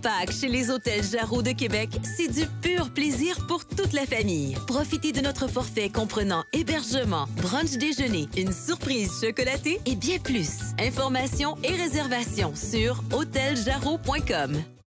Pâques chez les Hôtels Jarreau de Québec, c'est du pur plaisir pour toute la famille. Profitez de notre forfait comprenant hébergement, brunch déjeuner, une surprise chocolatée et bien plus. Informations et réservations sur hôteljarreau.com.